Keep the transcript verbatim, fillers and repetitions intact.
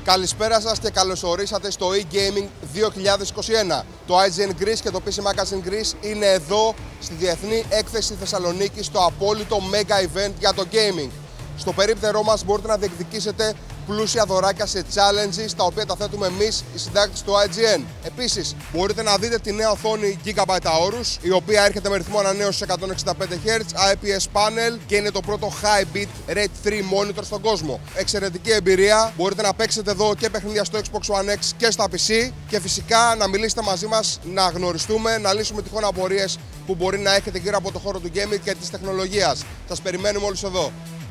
Καλησπέρα σας και καλώς ορίσατε στο e-Gaming δύο χιλιάδες είκοσι ένα. Το άι τζι εν Greece και το πι σι Magazine Greece είναι εδώ στη Διεθνή Έκθεση Θεσσαλονίκη, στο απόλυτο mega event για το gaming. Στο περίπτερό μας μπορείτε να διεκδικήσετε πλούσια δωράκια σε challenges, τα οποία τα θέτουμε εμείς, οι συντάκτες του άι τζι εν. Επίσης, μπορείτε να δείτε τη νέα οθόνη Gigabyte Aorus, η οποία έρχεται με ρυθμό ανανέωσης εκατόν εξήντα πέντε χερτζ, άι πι ες panel και είναι το πρώτο high bit RAID τρία monitor στον κόσμο. Εξαιρετική εμπειρία, μπορείτε να παίξετε εδώ και παιχνίδια στο Xbox One X και στα πι σι και φυσικά να μιλήσετε μαζί μας, να γνωριστούμε, να λύσουμε τυχόν απορίες που μπορεί να έχετε γύρω από το χώρο του gaming και της τεχνολογίας. Σας περιμένουμε όλους εδώ.